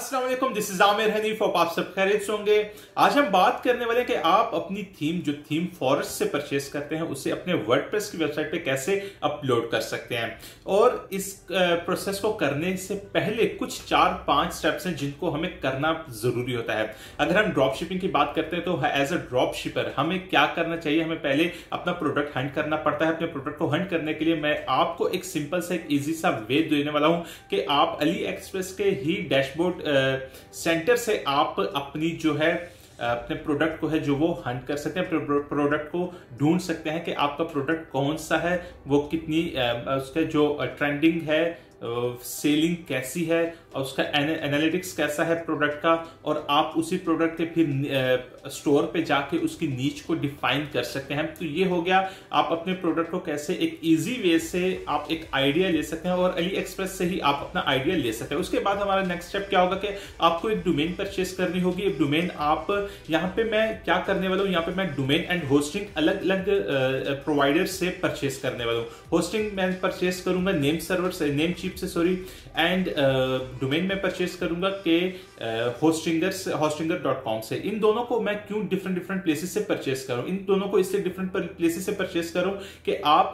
अस्सलाम वालेकुम, this is Aamir Hanif. आप सब खैरियत से होंगे। आज हम बात करने वाले हैं कि आप अपनी थीम जो थीम फॉरेस्ट से परचेस करते हैं उसे अपने वर्डप्रेस की वेबसाइट पे कैसे अपलोड कर सकते हैं। और इस प्रोसेस को करने से पहले कुछ 4-5 स्टेप्स हैं जिनको हमें करना जरूरी होता है। अगर हम ड्रॉप शिपिंग की बात करते हैं तो एज अ ड्रॉप शिपर हमें क्या करना चाहिए, हमें पहले अपना प्रोडक्ट हंट करना पड़ता है। अपने प्रोडक्ट को हंट करने के लिए मैं आपको एक सिंपल सा एक इजी सा वे देने वाला हूं कि आप अली एक्सप्रेस के ही डैशबोर्ड सेंटर से आप अपनी जो है अपने प्रोडक्ट को है जो वो हंट कर सकते हैं। प्रोडक्ट को ढूंढ सकते हैं कि आपका प्रोडक्ट कौन सा है, वो कितनी उसका जो ट्रेंडिंग है, सेलिंग कैसी है और उसका एनालिटिक्स कैसा है प्रोडक्ट का, और आप उसी प्रोडक्ट के फिर स्टोर पे जाके उसकी नीच को डिफाइन कर सकते हैं। तो ये हो गया आप अपने प्रोडक्ट को कैसे एक इजी वे से आप एक आइडिया ले सकते हैं और अली एक्सप्रेस से ही आप अपना आइडिया ले सकते हैं। उसके बाद हमारा नेक्स्ट स्टेप क्या होगा कि आपको एक डोमेन परचेस करनी होगी। एक डोमेन आप यहाँ पे मैं क्या करने वाला हूँ, यहाँ पे मैं डोमेन एंड होस्टिंग अलग अलग प्रोवाइडर से परचेस करने वाला हूँ। होस्टिंग मैं परचेस करूंगा नेम सर्वर से, नेम चीप से सॉरी, एंड डोमेन में परचेस करूंगा के hostinger.com से। इन दोनों को मैं क्यों डिफरेंट प्लेसेस से परचेस करूं, इन दोनों को इसलिए डिफरेंट प्लेसेस से परचेस करूं कि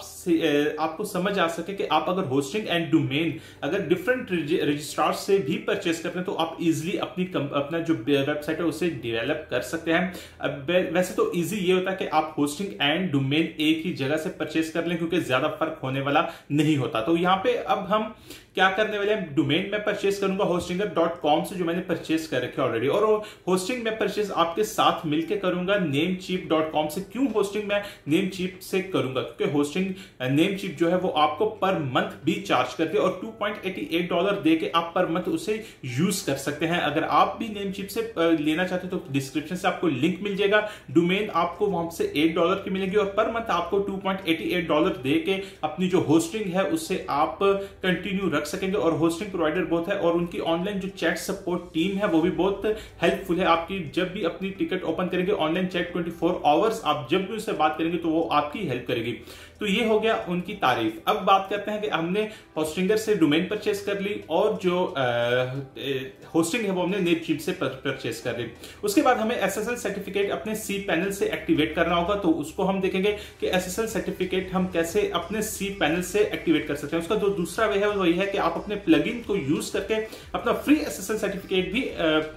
आपको समझ आ सके कि आप अगर होस्टिंग एंड डोमेन अगर डिफरेंट रजिस्ट्रार से भी परचेस करते हैं तो आप इजीली अपना जो वेबसाइट है उसे डेवलप कर सकते हैं। अब वैसे तो इजी ये होता है कि आप होस्टिंग एंड डोमेन एक ही जगह से परचेस कर लें क्योंकि ज्यादा फर्क होने वाला नहीं होता। तो यहाँ पे अब हम क्या करने वाले हैं, डोमेन में परचेस करूंगा hostinger.com से जो मैंने परचेस कर रखे ऑलरेडी, और होस्टिंग में परचेस आपके साथ मिलकर करूंगा namecheap.com से। क्यों होस्टिंग में नेमचीप से करूंगा, क्योंकि होस्टिंग नेमचीप जो है वो आपको पर मंथ भी चार्ज करती है और $2.88 दे के आप पर मंथ उसे यूज कर सकते हैं। अगर आप भी नेमचीप से लेना चाहते हो तो डिस्क्रिप्शन से आपको लिंक मिल जाएगा। डोमेन आपको वहां से $8 की मिलेगी और पर मंथ आपको $2.88 दे के अपनी जो होस्टिंग है उससे आप कंटिन्यू रख सकेंगे। और होस्टिंग प्रोवाइडर बहुत है और उनकी ऑनलाइन जो चैट सपोर्ट टीम है वो भी बहुत हेल्पफुल है। आपकी जब भी अपनी टिकट ओपन करेंगे ऑनलाइन चैट 24 आवर्स आप जब भी उससे बात करेंगे तो वो आपकी हेल्प करेगी। तो ये हो गया उनकी तारीफ। अब बात करते हैं कि हमने होस्टिंगर से डोमेन परचेस कर ली और जो होस्टिंग है वो हमने नेमचीप से परचेस कर ली। उसके बाद हमें एसएसएल सर्टिफिकेट अपने सी पैनल से एक्टिवेट करना होगा। तो उसको हम देखेंगे कि एसएसएल सर्टिफिकेट हम कैसे अपने सी पैनल से एक्टिवेट कर सकते हैं। उसका जो दूसरा वे है वही है कि आप अपने प्लगइन को यूज करके अपना फ्री एसएसएल सर्टिफिकेट भी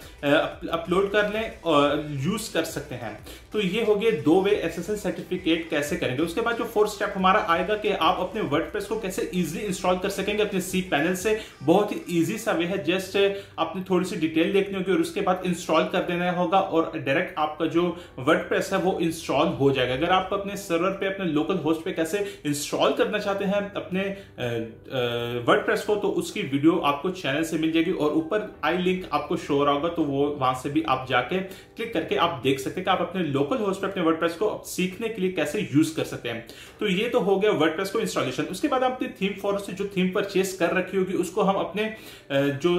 अपलोड कर लें और यूज कर सकते हैं। तो ये हो गए दो वे एसएसएल सर्टिफिकेट कैसे करेंगे। उसके बाद जो फोर्थ स्टेप हमारा आएगा कि आप अपने वर्डप्रेस को कैसे इजीली इंस्टॉल कर सकेंगे अपने सी पैनल से। बहुत ही इजी सा वे है, जस्ट आपने थोड़ी सी डिटेल देखनी होगी और उसके बाद इंस्टॉल कर देना होगा और डायरेक्ट आपका जो वर्डप्रेस है वो इंस्टॉल हो जाएगा। अगर आप अपने सर्वर पे अपने लोकल होस्ट पे कैसे इंस्टॉल करना चाहते हैं अपने वर्डप्रेस को तो उसकी वीडियो आपको चैनल से मिल जाएगी और ऊपर आई लिंक आपको शो हो रहा होगा, तो वो वहां से भी आप जाके क्लिक करके आप देख सकते हैं कि आप अपने लोकल होस्ट पे अपने वर्डप्रेस को सीखने के लिए कैसे यूज कर सकते हैं। तो ये तो हो गया वर्डप्रेस को इंस्टॉलेशन। उसके बाद आपने थीम फॉरेस्ट से जो थीम परचेस कर रखी होगी उसको हम अपने जो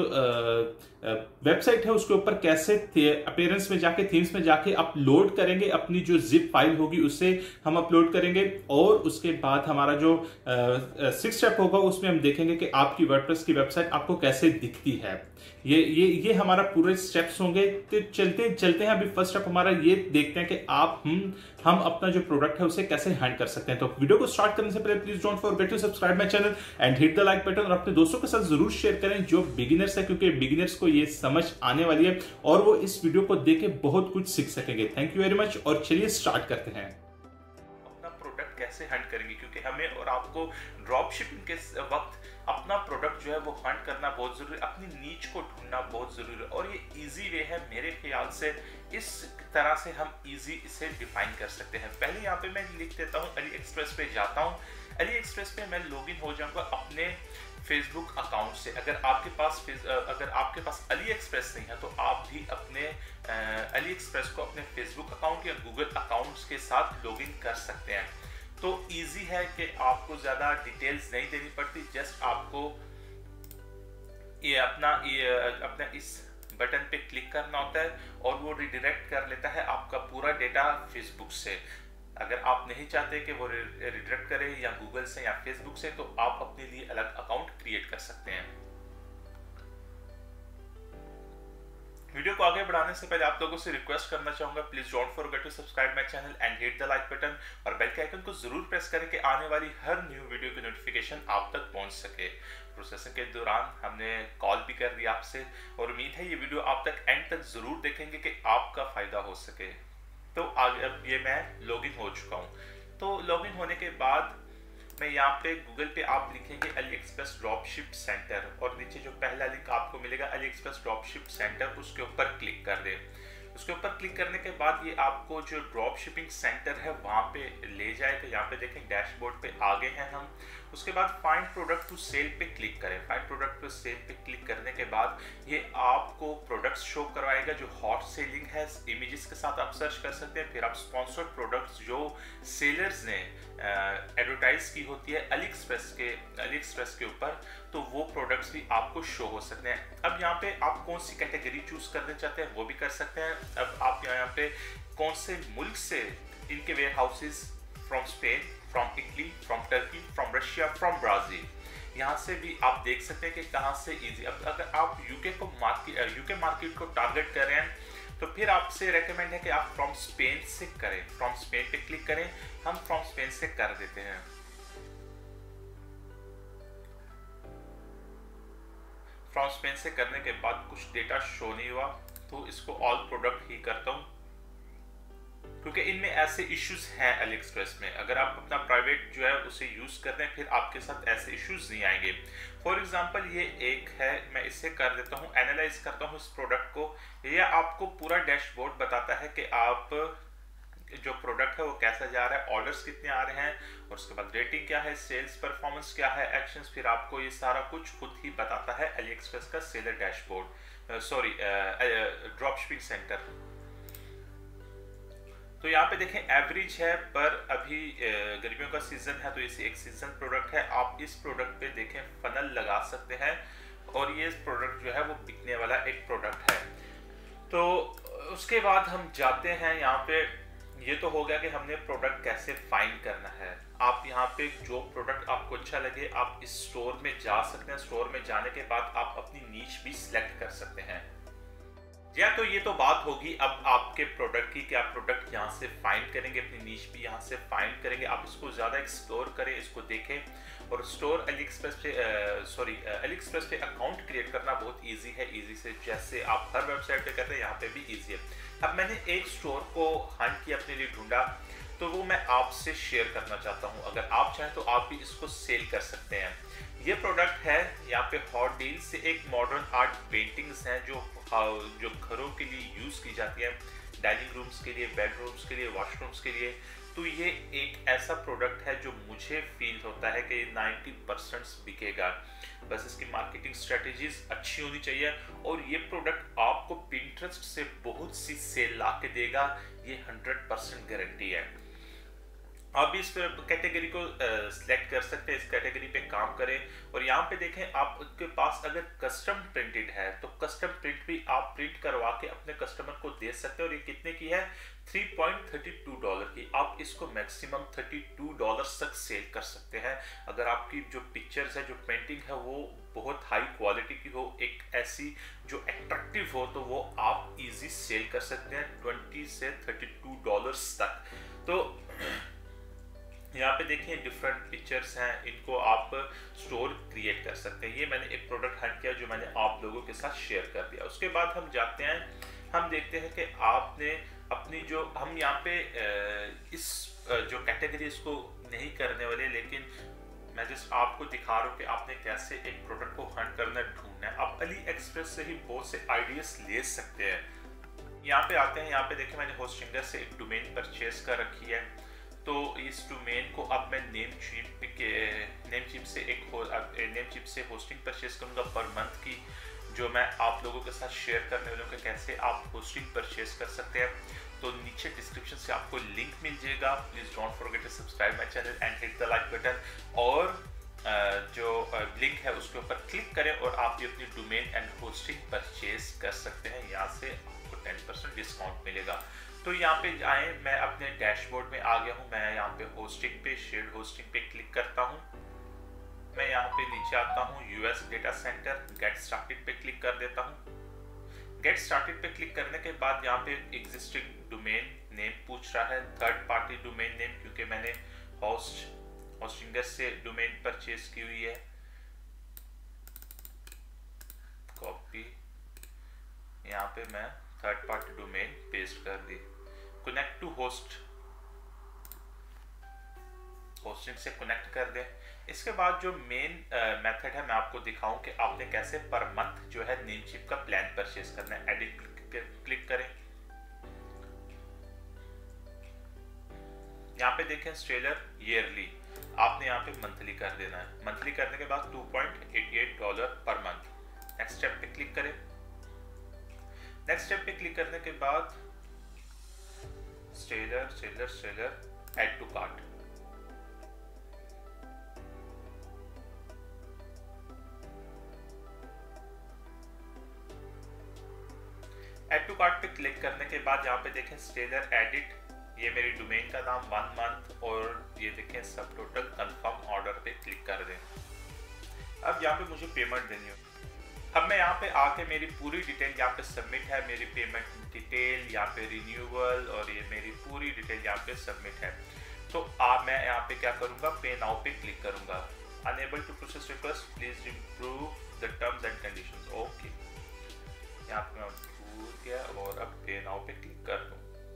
वेबसाइट है उसके ऊपर कैसे अपीयरेंस में जाके थीम्स में जाके अपलोड करेंगे। अपनी जो जिप फाइल होगी उसे हम अपलोड करेंगे और उसके बाद हमारा जो 6 स्टेप होगा उसमें हम देखेंगे कि आपकी वर्डप्रेस की वेबसाइट आपको कैसे दिखती है। ये हमारा पूरे स्टेप्स होंगे। तो चलते हैं अभी फर्स्ट स्टेप हमारा ये देखते हैं कि हम अपना जो प्रोडक्ट है उसे कैसे हैंड कर सकते हैं। तो वीडियो को स्टार्ट करने से पहले please don't forget to subscribe my channel and hit the like button और अपने दोस्तों के साथ जरूर शेयर करें जो बिगिनर्स है, क्योंकि बिगिनर्स को ये समझ आने वाली है और वो इस वीडियो को देख के बहुत कुछ सीख सकेंगे। थैंक यू वेरी मच और चलिए स्टार्ट करते हैं। अपना प्रोडक्ट कैसे हैंड करेंगे, क्योंकि हमें और आपको ड्रॉप शिपिंग के वक्त अपना प्रोडक्ट जो है वो हंट करना बहुत जरूरी है, अपनी नीच को ढूंढना बहुत जरूरी है और ये इजी वे है मेरे ख्याल से। इस तरह से हम इजी इसे डिफाइन कर सकते हैं। पहले यहाँ पे मैं लिख देता हूँ, अली एक्सप्रेस पे जाता हूँ। अली एक्सप्रेस पे मैं लॉगिन हो जाऊंगा अपने फेसबुक अकाउंट से। अगर आपके पास अली एक्सप्रेस नहीं है तो आप भी अपने अली एक्सप्रेस को अपने फेसबुक अकाउंट या गूगल अकाउंट्स के साथ लॉगिन कर सकते हैं। तो इजी है कि आपको ज्यादा डिटेल्स नहीं देनी पड़ती, जस्ट आपको ये अपना इस बटन पे क्लिक करना होता है और वो रिडायरेक्ट कर लेता है आपका पूरा डेटा फेसबुक से। अगर आप नहीं चाहते कि वो रिडायरेक्ट करे या गूगल से या फेसबुक से तो आप अपने लिए अलग अकाउंट क्रिएट कर सकते हैं। वीडियो को आगे बढ़ाने से पहले आप लोगों से रिक्वेस्ट करना चाहूंगा, please don't forget to subscribe my channel and hit the like button और बेल के आइकन को जरूर प्रेस करें कि आने वाली हर न्यू वीडियो की नोटिफिकेशन आप तक पहुंच सके। प्रोसेसिंग के दौरान हमने कॉल भी कर दिया आपसे और उम्मीद है ये वीडियो आप तक एंड तक जरूर देखेंगे कि आपका फायदा हो सके। तो आगे अब ये मैं लॉगिन हो चुका हूँ। तो लॉगिन होने के बाद मैं यहाँ पे गूगल पे आप लिखेंगे अली एक्सप्रेस ड्रॉपशिप सेंटर और नीचे जो पहला लिंक आपको मिलेगा अली एक्सप्रेस ड्रॉपशिप सेंटर, उसके ऊपर क्लिक कर दें। उसके ऊपर क्लिक करने के बाद ये आपको जो ड्रॉप शिपिंग सेंटर है वहाँ पे ले जाएगा। यहाँ पे देखें डैशबोर्ड पे आगे हैं हम। उसके बाद फाइंड प्रोडक्ट टू सेल पे क्लिक करें। फाइंड प्रोडक्ट टू सेल पे क्लिक करने के बाद ये आपको प्रोडक्ट्स शो करवाएगा जो हॉट सेलिंग है। इमेजेस के साथ आप सर्च कर सकते हैं। फिर आप स्पॉन्सर्ड प्रोडक्ट्स जो सेलर्स ने एडवर्टाइज की होती है अली एक्सप्रेस के ऊपर, तो वो प्रोडक्ट्स भी आपको शो हो सकते हैं। अब यहाँ पे आप कौन सी कैटेगरी चूज करना चाहते हैं वो भी कर सकते हैं। अब आप यहाँ पे कौन से मुल्क से इनके warehouses, from Spain, from Italy, from Turkey, from Russia, from Brazil, यहाँ से भी आप देख सकते हैं कि कहाँ से इजी। अब अगर आप यूके मार्केट को टारगेट कर रहे हैं तो फिर आपसे रेकमेंड है कि आप फ्रॉम स्पेन से करें। फ्रॉम स्पेन पे क्लिक करें। हम फ्रॉम स्पेन से कर देते हैं। फ्रॉम स्पेन से करने के बाद कुछ डेटा शो नहीं हुआ तो इसको ऑल प्रोडक्ट ही करता हूँ, क्योंकि इनमें ऐसे इश्यूज हैं अली एक्सप्रेस में। अगर आप अपना प्राइवेट जो है उसे यूज कर रहे हैं फिर आपके साथ ऐसे इश्यूज नहीं आएंगे। फॉर एग्जांपल ये एक है, मैं इसे कर देता हूँ, एनालाइज करता हूँ इस प्रोडक्ट को। ये आपको पूरा डैशबोर्ड बताता है कि आप जो प्रोडक्ट है वो कैसा जा रहा है, ऑर्डर्स कितने आ रहे हैं और उसके बाद रेटिंग क्या है, सेल्स परफॉर्मेंस क्या है, एक्शंस। फिर आपको ये सारा कुछ खुद ही बताता है अली एक्सप्रेस का seller dashboard, sorry drop shipping centre. तो यहाँ पे देखें एवरेज है, पर अभी गर्मियों का सीजन है तो इसे एक सीजन प्रोडक्ट है। आप इस प्रोडक्ट पे देखें फनल लगा सकते हैं और ये प्रोडक्ट जो है वो बिकने वाला एक प्रोडक्ट है। तो उसके बाद हम जाते हैं यहाँ पे। ये तो हो गया कि हमने प्रोडक्ट कैसे फाइंड करना है। आप यहाँ पे जो प्रोडक्ट आपको अच्छा लगे आप इस स्टोर में जा सकते हैं। स्टोर में जाने के बाद आप अपनी नीश भी सिलेक्ट कर सकते हैं। या तो ये तो बात होगी अब आपके प्रोडक्ट की कि आप प्रोडक्ट यहाँ से फाइंड करेंगे, अपनी नीश भी यहाँ से फाइंड करेंगे। आप इसको ज़्यादा एक्सप्लोर करें, इसको देखें। और स्टोर अली एक्सप्रेस पे अकाउंट क्रिएट करना बहुत इजी है। इजी से जैसे आप हर वेबसाइट पे करते हैं यहाँ पे भी इजी है। अब मैंने एक स्टोर को हंट किया, अपने लिए ढूंढा, तो वो मैं आपसे शेयर करना चाहता हूँ। अगर आप चाहें तो आप भी इसको सेल कर सकते हैं। ये प्रोडक्ट है यहाँ पे हॉट डील से एक मॉडर्न आर्ट पेंटिंग्स हैं जो घरों के लिए यूज की जाती है, डाइनिंग रूम्स के लिए, बेडरूम्स के लिए, वॉशरूम्स के लिए। तो ये एक ऐसा प्रोडक्ट है जो मुझे फील होता है कि 90% बिकेगा। बस इसकी मार्केटिंग स्ट्रेटेजीज अच्छी होनी चाहिए और ये प्रोडक्ट आपको पिंटरेस्ट से बहुत सी सेल ला के देगा, ये 100% गारंटी है। आप भी इस कैटेगरी को सिलेक्ट कर सकते हैं, इस कैटेगरी पे काम करें। और यहाँ पे देखें आपके पास अगर कस्टम प्रिंटेड है तो कस्टम प्रिंट भी आप प्रिंट करवा के अपने कस्टमर को दे सकते हैं। और ये कितने की है? $3.32 की। आप इसको मैक्सिमम $32 तक सेल कर सकते हैं। अगर आपकी जो पिक्चर्स है, जो पेंटिंग है वो बहुत हाई क्वालिटी की हो, एक ऐसी जो अट्रैक्टिव हो, तो वो आप इजी सेल कर सकते हैं $20 से $32 तक। तो यहाँ पे देखिए डिफरेंट पिक्चर्स हैं, इनको आप स्टोर क्रिएट कर सकते हैं। ये मैंने एक प्रोडक्ट हंट किया जो मैंने आप लोगों के साथ शेयर कर दिया। उसके बाद हम जाते हैं, हम देखते हैं कि आपने अपनी जो हम यहाँ पे इस जो कैटेगरी इसको नहीं करने वाले, लेकिन मैं जस्ट आपको दिखा रहा हूँ कि आपने कैसे एक प्रोडक्ट को हंट करना, ढूंढना है। आप अली एक्सप्रेस से ही बहुत से आइडियाज ले सकते हैं। यहाँ पे आते हैं, यहाँ पे देखिए मैंने होस्टिंगर से एक डोमेन परचेज कर रखी है। तो इस डोमेन को अब मैं नेमचीप से होस्टिंग परचेज करूँगा पर मंथ की, जो मैं आप लोगों के साथ शेयर करने वाला हूँ कि कैसे आप होस्टिंग परचेज कर सकते हैं। तो नीचे डिस्क्रिप्शन से आपको लिंक मिल जाएगा। Please don't forget to subscribe my channel and hit the like button. और जो लिंक है उसके ऊपर क्लिक करें और आप भी अपनी डोमेन एंड होस्टिंग परचेज कर सकते हैं। यहाँ से आपको 10% डिस्काउंट मिलेगा। तो यहाँ पे आए, मैं अपने डैशबोर्ड में आ गया हूँ। मैं यहाँ पे होस्टिंग पे, शेयर्ड होस्टिंग पे क्लिक करता हूँ। मैं यहाँ पे नीचे आता हूँ, US data centre, get started पे क्लिक कर देता हूँ। गेट स्टार्टेड पे क्लिक करने के बाद यहाँ पे एग्जिस्टिंग डोमेन नेम पूछ रहा है, थर्ड पार्टी डोमेन नेम, क्योंकि मैंने होस्टिंगर से डोमेन परचेज की हुई है। कॉपी, यहाँ पे मैं थर्ड पार्टी डोमेन पेस्ट कर दी। कनेक्ट टू होस्टिंग से कनेक्ट कर दें। इसके बाद जो मेन मेथड है मैं आपको दिखाऊं कि आपने कैसे पर मंथ जो है नेमचिप का प्लान परचेज करना है। एडिट क्लिक करें, यहाँ पे देखें स्ट्रेलर ईयरली, आपने यहाँ पे मंथली कर देना है। मंथली करने के बाद $2.88 पर मंथ। नेक्स्ट स्टेप पे क्लिक करें। नेक्स्ट स्टेप पे क्लिक करने के बाद Stellar add to cart, add to cart पे क्लिक करने के बाद यहाँ पे देखें स्ट्रेलर एडिट, ये मेरी डोमेन का नाम 1 मंथ, और ये देखें सब टोटल कंफर्म ऑर्डर पे क्लिक कर दें। अब यहाँ पे मुझे पेमेंट देनी हो। अब मैं यहाँ पे आके मेरी पूरी डिटेल यहाँ पे सबमिट है, मेरी पेमेंट डिटेल यहाँ पे रिन्यूअल, और ये मेरी पूरी डिटेल यहाँ पे सबमिट है। तो मैं यहाँ पे क्या करूँगा, पे नाउ पे क्लिक करूँगा। Unable to process request, please improve the terms and conditions. Okay, यहाँ पे मैं भूल गया, और अब पे नाउ पे क्लिक कर दूँ।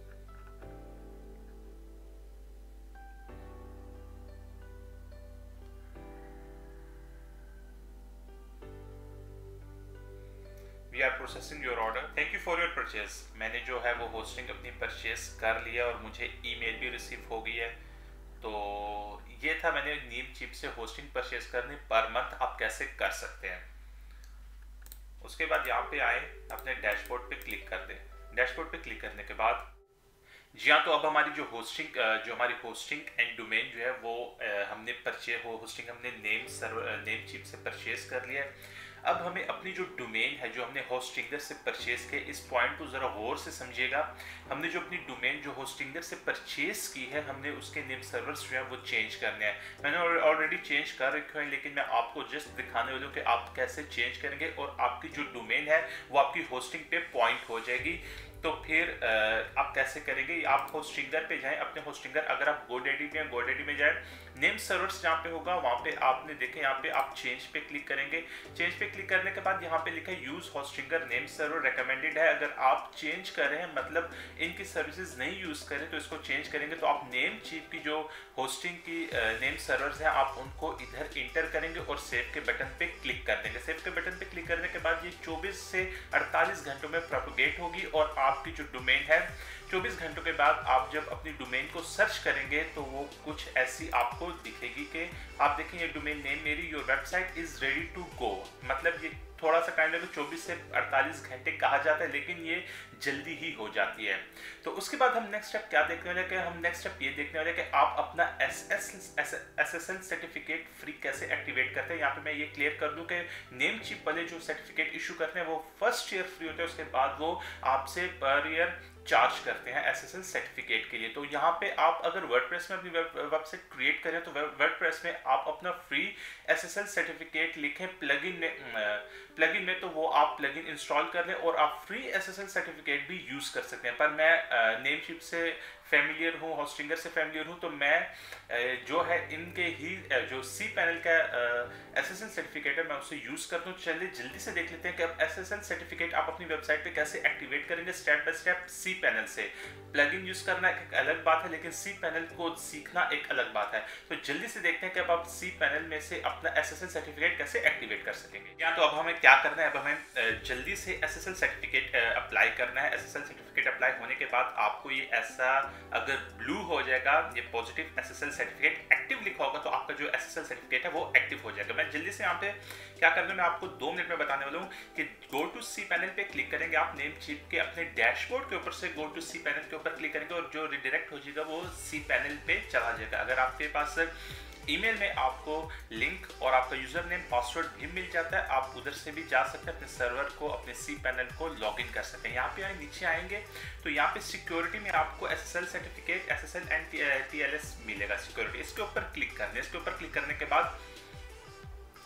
We are processing your order, thank you for your purchase. मैंने जो है वो होस्टिंग अपनी परचेज कर लिया और मुझे ईमेल भी रिसीव हो गई है। तो ये था मैंने नेमचिप से होस्टिंग परचेज करनी पर मंथ आप कैसे कर सकते हैं। उसके बाद यहाँ पे आए, अपने डैशबोर्ड पे क्लिक कर दें। डैशबोर्ड पे क्लिक करने के बाद जी हाँ, तो अब हमारी जो हमारी होस्टिंग एंड डोमेन जो है वो हमने होस्टिंग हमने नेमचिप से परचेज कर लिया है। अब हमें अपनी जो डोमेन है जो हमने होस्टिंगर से परचेज की, इस पॉइंट को ज़रा गौर से समझिएगा। हमने जो अपनी डोमेन जो होस्टिंगर से परचेज की है, हमने उसके नेम सर्वर्स जो है वो चेंज करने हैं। मैंने ऑलरेडी चेंज कर रखे हैं, लेकिन मैं आपको जस्ट दिखाने वाला हूँ कि आप कैसे चेंज करेंगे और आपकी जो डोमेन है वो आपकी होस्टिंग पे पॉइंट हो जाएगी। तो फिर आप कैसे करेंगे, आप होस्टिंगर पे जाएं, अपने होस्टिंगर, अगर आप गोडैडी में जाएं, नेम सर्वर्स जहाँ पे होगा वहाँ पे आपने देखें, यहाँ पे आप चेंज पे क्लिक करेंगे। चेंज पे क्लिक करने के बाद यहाँ पे लिखा है use Hostinger name server recommended है। अगर आप चेंज कर रहे हैं, मतलब इनकी सर्विसेज नहीं यूज करें, तो इसको चेंज करेंगे। तो आप नेमचिप की जो होस्टिंग की नेम सर्वर्स हैं आप उनको इधर इंटर करेंगे और सेव के बटन पे क्लिक कर देंगे। सेव के बटन पे क्लिक करने के बाद ये 24 से 48 घंटों में प्रोपेगेट होगी, और आपकी जो डोमेन है 24 घंटों के बाद आप जब अपनी डोमेन को सर्च करेंगे तो वो कुछ ऐसी आपको दिखेगी कि आप देखें ये डोमेन नेम मेरी, your website is ready to go. मतलब ये थोड़ा सा टाइम लगेगा, 24 से 48 घंटे कहा जाता है, लेकिन ये जल्दी ही हो जाती है। तो उसके बाद हम नेक्स्ट स्टेप क्या देखने वाले हैं, हम नेक्स्ट स्टेप ये देखने वाले हैं कि आप अपना SSL सर्टिफिकेट फ्री कैसे एक्टिवेट करते हैं। यहाँ पे मैं ये क्लियर कर दूं कि नेमचिप वाले जो सर्टिफिकेट इशू करते हैं वो फर्स्ट ईयर फ्री होते हैं, उसके बाद वो आपसे पर ईयर चार्ज करते हैं SSL सर्टिफिकेट के लिए। तो यहाँ पे आप अगर वर्डप्रेस में अपनी वेबसाइट क्रिएट करें तो वर्डप्रेस में आप अपना फ्री SSL सर्टिफिकेट लिखें प्लगइन में, तो वो आप प्लगइन इंस्टॉल कर लें और आप फ्री SSL सर्टिफिकेट भी यूज कर सकते हैं। पर मैं नेमचिप से फैमिलियर हूँ, होस्टिंगर से फैमिलियर हूँ, तो मैं जो है इनके ही जो cPanel का SSL सर्टिफिकेट है मैं उसे यूज करता हूँ। चलिए जल्दी से देख लेते हैं कि अब SSL सर्टिफिकेट आप अपनी वेबसाइट पे कैसे एक्टिवेट करेंगे स्टेप बाय स्टेप cPanel से। प्लगइन यूज करना एक अलग बात है, लेकिन cPanel को सीखना एक अलग बात है। तो जल्दी से देखते हैं कि अब आप cPanel में से अपना SSL सर्टिफिकेट कैसे एक्टिवेट कर सकेंगे। या तो अब हमें क्या करना है, अब हमें जल्दी से SSL सर्टिफिकेट अप्लाई करना है। SSL सर्टिफिकेट अप्लाई होने के बाद आपको ये ऐसा अगर ब्लू हो जाएगा, ये पॉजिटिव SSL सर्टिफिकेट एक्टिव लिखा होगा, तो आपका जो SSL सर्टिफिकेट है वो एक्टिव हो जाएगा। मैं जल्दी से यहाँ पे क्या करना है मैं आपको 2 मिनट में बताने वाला हूँ कि गो टू cPanel पे क्लिक करेंगे आप नेमचिप के अपने डैशबोर्ड के ऊपर से गो टू cPanel के ऊपर क्लिक करेंगे और जो रिडायरेक्ट हो जाएगा वो cPanel पे चला जाएगा। अगर आपके पास ईमेल में आपको लिंक और आपका यूजर नेम पासवर्ड भी मिल जाता है, आप उधर से भी जा सकते हैं, अपने सर्वर को अपने cPanel को लॉगिन कर सकते हैं। यहाँ पे नीचे आएंगे तो यहाँ पे सिक्योरिटी में आपको SSL certificate SSL and TLS मिलेगा सिक्योरिटी, इसके ऊपर क्लिक करने। इसके ऊपर क्लिक करने के बाद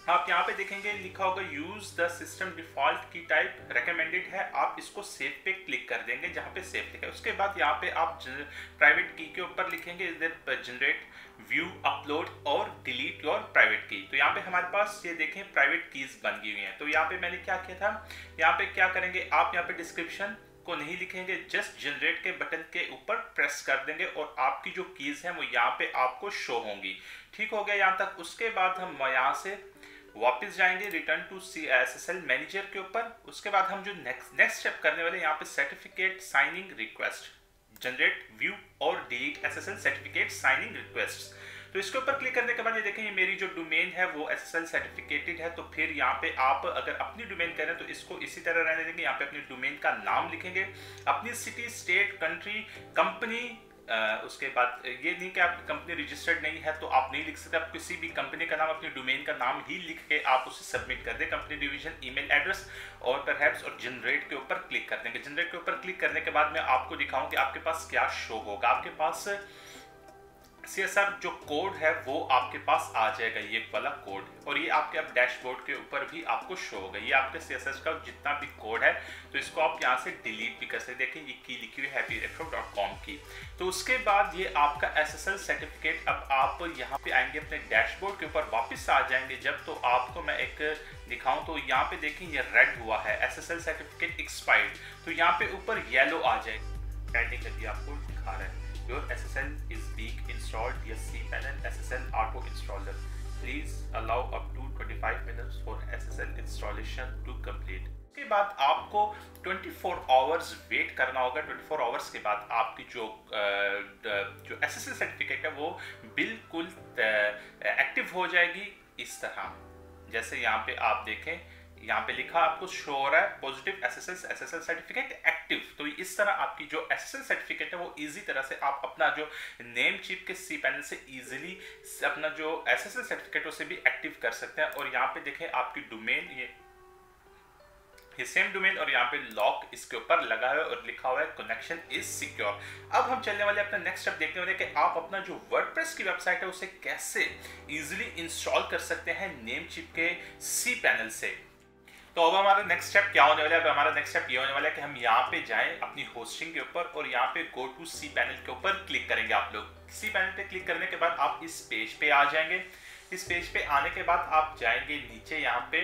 आप यहाँ पे देखेंगे लिखा होगा use the system default key type recommended है, आप इसको सेव पे क्लिक कर देंगे जहाँ पे सेव लिखा है। उसके बाद यहाँ पे आप प्राइवेट की के ऊपर लिखेंगे इधर जनरेट व्यू अपलोड और डिलीट योर प्राइवेट की। तो यहाँ पे हमारे पास ये देखें प्राइवेट कीज बन गई हुई हैं। तो यहाँ पे मैंने क्या किया था, यहाँ पे क्या करेंगे आप यहाँ पे डिस्क्रिप्शन को नहीं लिखेंगे, जस्ट जनरेट के बटन के ऊपर प्रेस कर देंगे और आपकी जो कीज हैं वो यहाँ पे आपको शो होंगी। ठीक हो गया यहाँ तक। उसके बाद हम यहाँ से वापस जाएंगे रिटर्न टू SSL मैनेजर के ऊपर। उसके बाद हम जो नेक्स्ट स्टेप करने वाले यहाँ पे certificate signing request, generate view और delete SSL certificate signing request. तो इसके ऊपर क्लिक करने के बाद ये देखें ये मेरी जो डोमेन है वो SSL सर्टिफिकेटेड है। तो फिर यहाँ पे आप अगर अपनी डोमेन करें तो इसको इसी तरह रहने देंगे। यहाँ पे अपनी डोमेन का नाम लिखेंगे, अपनी सिटी, स्टेट, कंट्री, कंपनी। उसके बाद ये नहीं कि आपकी कंपनी रजिस्टर्ड नहीं है तो आप नहीं लिख सकते, आप किसी भी कंपनी का नाम, अपनी डोमेन का नाम ही लिख के आप उसे सबमिट कर दें, कंपनी डिवीजन, ईमेल एड्रेस और परहैप्स, और जनरेट के ऊपर क्लिक कर देंगे। जनरेट के ऊपर क्लिक करने के बाद मैं आपको दिखाऊं कि आपके पास क्या शो होगा। आपके पास CSR जो कोड है वो आपके पास आ जाएगा, ये वाला कोड, और ये आपके अब डैशबोर्ड के ऊपर भी आपको शो होगा। ये आपके CSS का जितना भी कोड है तो इसको आप यहाँ से डिलीट भी कर सकते। देखें ये की लिखी हुई happyretro.com की। तो उसके बाद ये आपका SSL सर्टिफिकेट, अब आप यहाँ पे आएंगे अपने डैशबोर्ड के ऊपर वापस आ जाएंगे जब, तो आपको मैं एक दिखाऊं तो यहाँ पे देखें ये रेड हुआ है SSL सर्टिफिकेट एक्सपायर्ड। तो यहाँ पे ऊपर येलो आ जाएगा, टाइटिंग करके आपको दिखा रहा है Your SSL is being installed via cPanel SSL Auto Installer. Please allow up to 25 minutes for SSL installation to complete. उसके बाद आपको 24 आवर्स वेट करना होगा। 24 आवर्स के बाद आपकी जो SSL सर्टिफिकेट है वो बिल्कुल एक्टिव हो जाएगी। इस तरह जैसे यहाँ पे आप देखें, यहाँ पे लिखा आपको शो हो रहा है पॉजिटिव SSL सर्टिफिकेट एक्टिव। तो इस तरह आपकी जो SSL सर्टिफिकेट है वो इजी तरह से आप अपना जो नेम चिप के cPanel से इजीली अपना जो SSL सर्टिफिकेट उसे भी एक्टिव कर सकते हैं। और यहाँ पे देखें आपकी डोमेन, ये सेम डोमेन, और यहाँ पे लॉक इसके ऊपर लगा है और लिखा हुआ है कनेक्शन इज सिक्योर। अब हम चलने वाले अपना नेक्स्ट स्टेप देखने वाले कि आप अपना जो वर्डप्रेस की वेबसाइट है उसे कैसे इजीली इंस्टॉल कर सकते हैं नेम चिप के cPanel से। तो अब हमारा नेक्स्ट स्टेप क्या होने वाला है? अब हमारा नेक्स्ट स्टेप ये होने वाला है कि हम यहाँ पे जाएं अपनी होस्टिंग के ऊपर और यहाँ पे गो टू cPanel के ऊपर क्लिक करेंगे। आप लोग cPanel पे क्लिक करने के बाद आप इस पेज पे आ जाएंगे। इस पेज पे आने के बाद आप जाएंगे नीचे,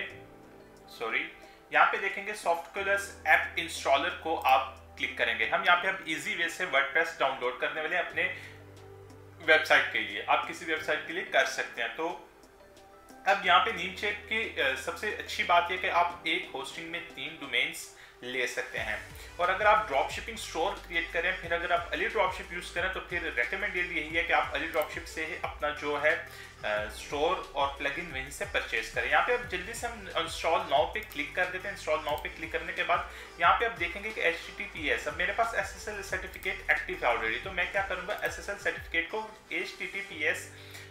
यहाँ पे देखेंगे सॉफ्टवेयर्स ऐप इंस्टॉलर को आप क्लिक करेंगे। हम यहाँ पे अब इजी वे से वर्डप्रेस डाउनलोड करने वाले हैं अपने वेबसाइट के लिए। आप किसी वेबसाइट के लिए कर सकते हैं। तो अब यहाँ पे नीमचेप की सबसे अच्छी बात यह कि आप एक होस्टिंग में 3 डोमेन्स ले सकते हैं। और अगर आप ड्रॉप शिपिंग स्टोर क्रिएट करें, फिर अगर आप अली ड्रॉप शिप यूज़ करें तो फिर रेकमेंडेड यही है कि आप अली ड्रॉप शिप से ही अपना जो है स्टोर और प्लगइन वहीं से परचेज करें। यहाँ पे अब जल्दी से हम इंस्टॉल नाउ पे क्लिक कर देते हैं। इंस्टॉल नाउ पे क्लिक करने के बाद यहाँ पे आप देखेंगे कि HTTPS, अब मेरे पास SSL सर्टिफिकेट एक्टिव है ऑलरेडी। तो मैं क्या करूँगा, SSL सर्टिफिकेट को HTTPS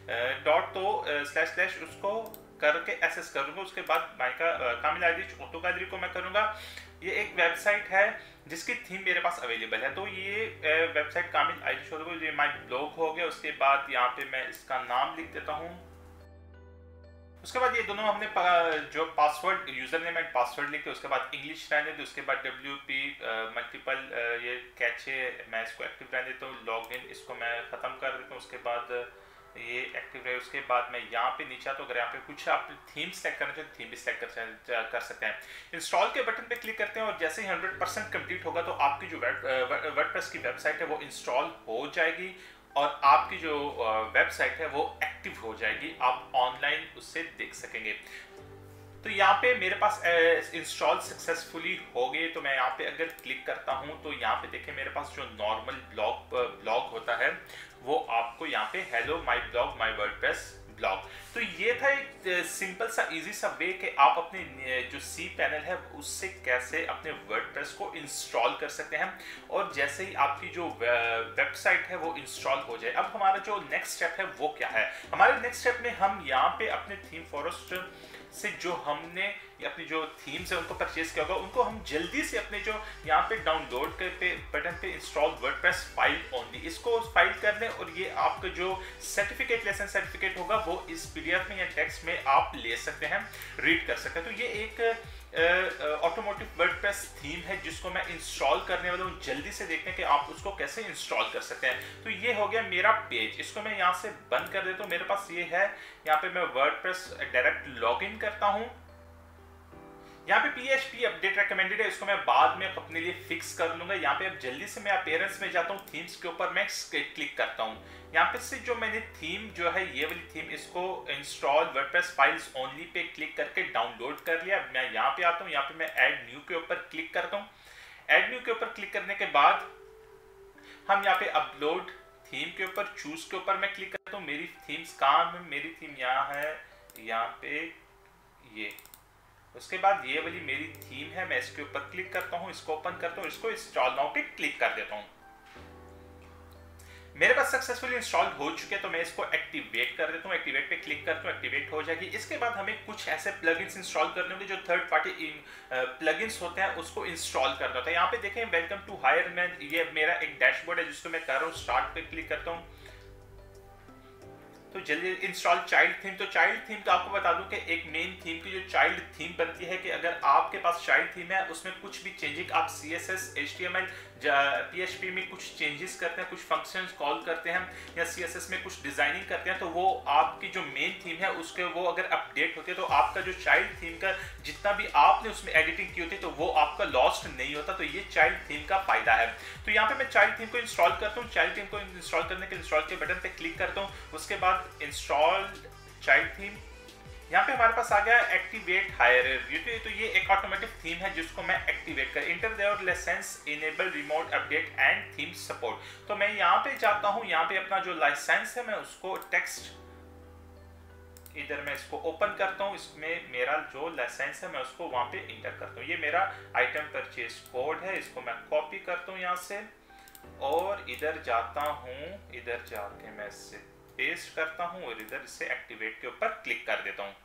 / उसको करके एक्सेस करूंगा। उसके बाद कामिल ऑटोकादरी को मैं करूंगा। ये एक वेबसाइट है जिसकी थीम मेरे पास अवेलेबल है। तो ये वेबसाइट कामिल आइडिश, ये माय ब्लॉग हो गया। उसके बाद यहाँ पे मैं इसका नाम लिख देता हूँ। उसके बाद ये दोनों हमने जो password, user name and password लिखे, उसके बाद इंग्लिश रहने दे, उसके बाद WP मल्टीपल ये कैचे मैं इसको एक्टिव रहने देता हूँ। लॉग इन इसको मैं ख़त्म कर देता हूँ। उसके बाद ये एक्टिव रहे। उसके बाद मैं यहाँ पे नीचे तो अगर यहाँ पे कुछ आप थीम सेलेक्ट करना चाहें थीम भी सेलेक्ट कर सकते हैं। इंस्टॉल के बटन पे क्लिक करते हैं और जैसे ही 100% कंप्लीट होगा तो आपकी जो वर्डप्रेस की वेबसाइट है वो इंस्टॉल हो जाएगी और आपकी जो वेबसाइट है वो एक्टिव हो जाएगी। आप ऑनलाइन उससे देख सकेंगे। तो यहाँ पे मेरे पास इंस्टॉल सक्सेसफुली हो गए। तो मैं यहाँ पे अगर क्लिक करता हूँ तो यहाँ पे देखें मेरे पास जो नॉर्मल ब्लॉग होता है वो आपको यहाँ पे hello my blog my WordPress blog. तो ये था एक सिंपल सा इजी सा वे कि आप अपने जो cPanel है उससे कैसे अपने वर्डप्रेस को इंस्टॉल कर सकते हैं और जैसे ही आपकी जो वेबसाइट है वो इंस्टॉल हो जाए। अब हमारा जो नेक्स्ट स्टेप है वो क्या है? हमारे नेक्स्ट स्टेप में हम यहाँ पे अपने थीम फॉरेस्ट से जो हमने अपनी जो थीम्स है उनको परचेज किया होगा, उनको हम जल्दी से अपने जो यहाँ पे डाउनलोड पे बटन पे इंस्टॉल वर्डप्रेस फाइल ओनली, इसको फाइल कर लें और ये आपका जो सर्टिफिकेट, लेसन सर्टिफिकेट होगा वो इस पीडीएफ में या टेक्स्ट में आप ले सकते हैं, रीड कर सकते हैं। तो ये एक ऑटोमोटिव वर्डप्रेस थीम है जिसको मैं इंस्टॉल करने वाला हूँ। जल्दी से देखते हैं कि आप उसको कैसे इंस्टॉल कर सकते हैं। तो ये हो गया मेरा पेज, इसको मैं यहाँ से बंद कर देता हूँ। मेरे पास ये है, यहाँ पे मैं वर्डप्रेस डायरेक्ट लॉगिन करता हूँ। यहाँ पे PHP अपडेट रिकमेंडेड है, इसको मैं बाद में अपने लिए फिक्स कर लूंगा। यहाँ पे अब जल्दी से मैं अपीयरेंस में जाता हूँ, थीम्स के ऊपर मैं क्लिक करता हूँ। यहाँ पे से जो मैंने थीम जो है ये वाली थीम, इसको इंस्टॉल वर्डप्रेस फाइल्स ओनली पे क्लिक करके डाउनलोड कर लिया। मैं यहाँ पे आता हूँ, यहाँ पे मैं ऐड न्यू के ऊपर क्लिक करता हूँ। ऐड न्यू के ऊपर क्लिक करने के बाद हम यहाँ पे अपलोड थीम के ऊपर, चूज के ऊपर मैं क्लिक करता हूँ। मेरी थीम्स कहाँ है? मेरी थीम यहाँ है, यहाँ पे ये। उसके बाद ये वाली मेरी थीम है, मैं इसके ऊपर क्लिक करता हूँ, इसको ओपन करता हूँ, इसको इंस्टॉल नाउ पे क्लिक कर देता हूँ। मेरे पास सक्सेसफुली इंस्टॉल हो चुके हैं, तो मैं इसको एक्टिवेट कर देता हूँ। एक्टिवेट पे क्लिक करता हूँ, एक्टिवेट हो जाएगी। इसके बाद हमें कुछ ऐसे प्लगइन्स इंस्टॉल करने होंगे जो थर्ड पार्टी प्लगइन्स होते हैं, उसको इंस्टॉल करना होता है। यहाँ पे देखें, वेलकम टू हायरमैन, ये मेरा एक डैशबोर्ड है जिसको मैं कर रहा हूँ। स्टार्ट पे क्लिक करता हूँ तो जल्दी इंस्टॉल चाइल्ड थीम। तो चाइल्ड थीम तो आपको बता दूं कि एक मेन थीम की जो चाइल्ड थीम बनती है कि अगर आपके पास चाइल्ड थीम है, उसमें कुछ भी चेंजिंग आप CSS, HTML, PHP में कुछ चेंजेस करते हैं, कुछ फंक्शंस कॉल करते हैं या CSS में कुछ डिजाइनिंग करते हैं, तो वो आपकी जो मेन थीम है उसके वो अगर अपडेट होती है तो आपका जो चाइल्ड थीम का जितना भी आपने उसमें एडिटिंग की होती है तो वो आपका लॉस्ट नहीं होता। तो ये चाइल्ड थीम का फायदा है। तो यहाँ पे मैं चाइल्ड थीम को इंस्टॉल करता हूँ। चाइल्ड थीम को इंस्टॉल करने के इंस्टॉल के बटन पे क्लिक करता हूँ। उसके बाद इंस्टॉल चाइल्ड थीम, यहाँ पे हमारे पास आ गया एक्टिवेट हायरार्की। तो ये एक ऑटोमेटिक थीम है जिसको मैं एक्टिवेट कर, enter their licence, enable remote update and theme support. तो मैं यहाँ पे जाता हूँ, यहाँ पे अपना जो लाइसेंस है मैं उसको टेक्स्ट, इधर मैं इसको ओपन करता हूँ, इसमें मेरा जो लाइसेंस है मैं उसको वहां पे इंटर करता हूँ। ये मेरा आइटम परचेज कोड है, इसको मैं कॉपी करता हूँ यहाँ से और इधर जाता हूँ, इधर जाके मैं इससे पेस्ट करता हूँ और इधर से एक्टिवेट के ऊपर क्लिक कर देता हूँ।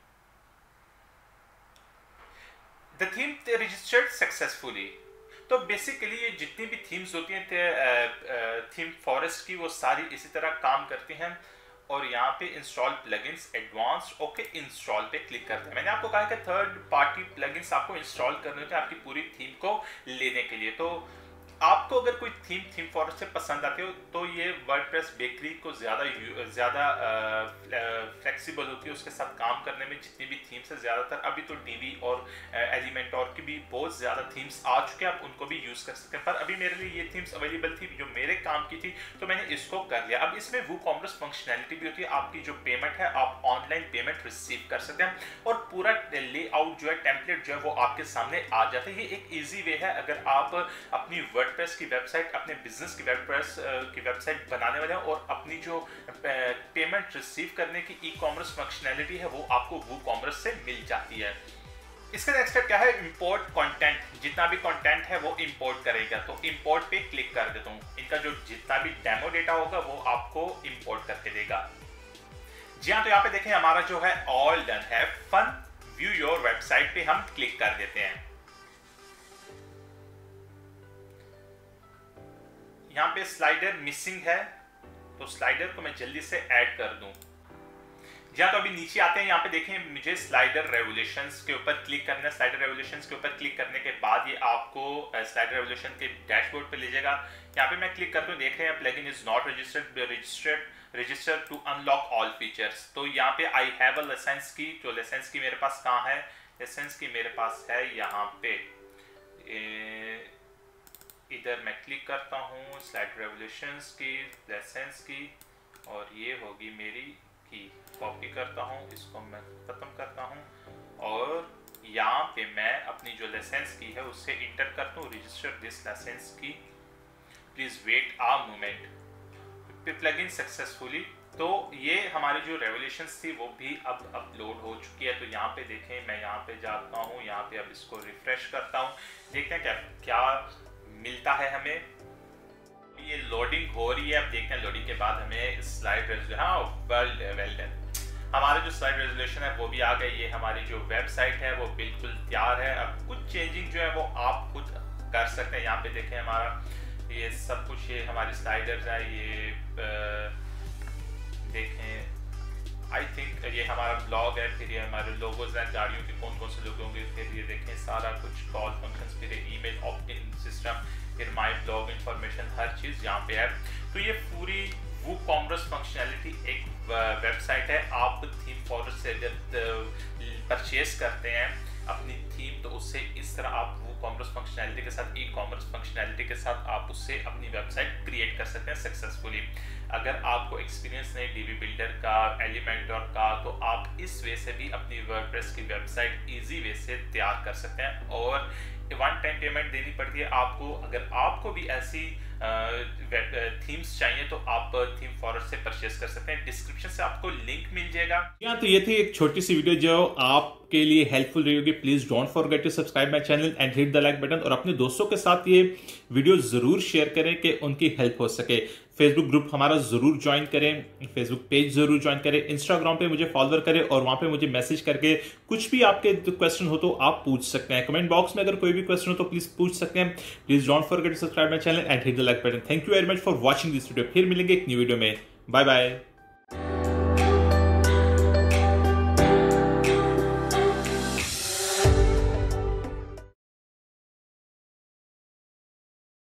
The theme registered successfully. तो बेसिकली ये जितनी भी थीम्स होती हैं थीम फॉरेस्ट की, वो सारी इसी तरह काम करती हैं। और यहाँ पे install plugins advanced, okay install पे क्लिक करते हैं। मैंने आपको कहा कि थर्ड पार्टी प्लगइन्स आपको इंस्टॉल करने होते हैं आपकी पूरी थीम को लेने के लिए। तो आपको अगर कोई थीम फॉरेस्ट से पसंद आती हो तो ये वर्डप्रेस बेकरी को ज़्यादा फ्लेक्सिबल होती है उसके साथ काम करने में। जितनी भी थीम्स है ज़्यादातर अभी तो डीवी और एलिमेंट और की भी बहुत ज़्यादा थीम्स आ चुके हैं, आप उनको भी यूज़ कर सकते हैं। पर अभी मेरे लिए ये थीम्स अवेलेबल थी जो मेरे काम की थी, तो मैंने इसको कर लिया। अब इसमें वूकॉमर्स फंक्शनैलिटी भी होती है, आपकी जो पेमेंट है आप ऑनलाइन पेमेंट रिसीव कर सकते हैं और पूरा लेआउट जो है, टेम्पलेट जो है वो आपके सामने आ जाता है। ये एक ईजी वे है अगर आप अपनी वर्डप्रेस की वेबसाइट, अपने बिजनेस की वर्डप्रेस की वेबसाइट बनाने वाले हैं और अपनी जो पेमेंट रिसीव करने की ई-कॉमर्स फंक्शनैलिटी है वो आपको वूकॉमर्स से मिल जाती है। इसका नेक्स्ट स्टेप क्या है? Import content. जितना भी कंटेंट है वो इंपोर्ट करेगा, तो इंपोर्ट पे क्लिक कर देता हूँ। इनका जो जितना भी डेमो डेटा होगा वो आपको इंपोर्ट करके देगा। जी हाँ, तो यहाँ पे देखें हमारा जो है ऑल डन है। फन व्यू योर वेबसाइट पे हम क्लिक कर देते हैं। यहाँ पे स्लाइडर मिसिंग है तो स्लाइडर को मैं जल्दी से ऐड कर दूं। या तो अभी नीचे आते हैं, यहाँ पे देखें मुझे स्लाइडर रेवोल्यूशंस के ऊपर क्लिक करना है। स्लाइडर रेवोल्यूशंस के ऊपर क्लिक करने के बाद ये आपको स्लाइडर रेवोल्यूशन के डैशबोर्ड पे ले जाएगा। यहाँ पे मैं क्लिक करता हूँ, देख रहे हैं plugin is not registered to unlock all features. तो यहाँ पे आई हैव अ लाइसेंस की, जो लाइसेंस की मेरे पास कहाँ है? लाइसेंस की मेरे पास है यहाँ पे, इधर मैं क्लिक करता हूँ स्लाइडर रेवोल्यूशंस की, लाइसेंस की, और ये होगी मेरी की। कॉपी करता हूँ, इसको मैं खत्म करता हूँ और यहाँ पे मैं अपनी जो लाइसेंस की है उससे इंटर करता हूँ, रजिस्टर दिस लाइसेंस की, please wait a moment, plugin successfully. तो ये हमारी जो रेवोल्यूशंस थी वो भी अब अपलोड हो चुकी है। तो यहाँ पे देखें, मैं यहाँ पे जाता हूँ, यहाँ पे अब इसको रिफ्रेश करता हूँ, देखते हैं क्या मिलता है हमें। ये लोडिंग हो रही है, अब देखते हैं लोडिंग के बाद हमें स्लाइड, हाँ वेल डन। हमारे जो स्लाइड रेजोल्यूशन है वो भी आ गई। ये हमारी जो वेबसाइट है वो बिल्कुल तैयार है। अब कुछ चेंजिंग जो है वो आप खुद कर सकते हैं। यहाँ पे देखें हमारा ये सब कुछ, ये हमारी स्लाइडर्स है, ये देखें आई थिंक ये हमारा ब्लॉग है, फिर ये हमारे लोगोज हैं, गाड़ियों के कौन कौन से लोग होंगे, फिर ये देखें सारा कुछ कॉल फंक्शंस, फिर ईमेल ऑप्ट इन सिस्टम, फिर माय ब्लॉग इंफॉर्मेशन, हर चीज़ यहाँ पे है। तो ये पूरी WooCommerce फंक्शनैलिटी एक वेबसाइट है। आप थीम फॉरेस्ट से अगर परचेज करते हैं अपनी थीम, तो उससे इस तरह आप WooCommerce फंक्शनैलिटी के साथ, ई-कॉमर्स फंक्शनैलिटी के साथ आप उससे अपनी वेबसाइट क्रिएट कर सकते हैं सक्सेसफुली। अगर आपको एक्सपीरियंस नहीं DB बिल्डर का, एलिमेंटर का, तो आप इस वे से भी अपनी वर्डप्रेस की वेबसाइट इजी वे से तैयार कर सकते हैं। और वन टाइम पेमेंट देनी पड़ती है आपको। अगर आपको भी ऐसी थीम्स चाहिए तो आप थीम फॉरेस्ट से परचेस कर सकते हैं। डिस्क्रिप्शन से आपको लिंक मिल जाएगा। तो ये थी एक छोटी सी वीडियो जो आपके लिए हेल्पफुल रही होगी। Please don't forget to subscribe my channel and hit the like button, और अपने दोस्तों के साथ ये वीडियो जरूर शेयर करें कि उनकी हेल्प हो सके। फेसबुक ग्रुप हमारा जरूर ज्वाइन करें, फेसबुक पेज जरूर ज्वाइन करें, इंस्टाग्राम पे मुझे फॉलो करें और वहां पे मुझे मैसेज करके कुछ भी आपके क्वेश्चन हो तो आप पूछ सकते हैं। कमेंट बॉक्स में अगर कोई भी क्वेश्चन हो तो प्लीज पूछ सकते हैं। Please don't forget to subscribe my channel and hit the like button. Thank you very much for watching this video. फिर मिलेंगे एक न्यू वीडियो में। Bye bye.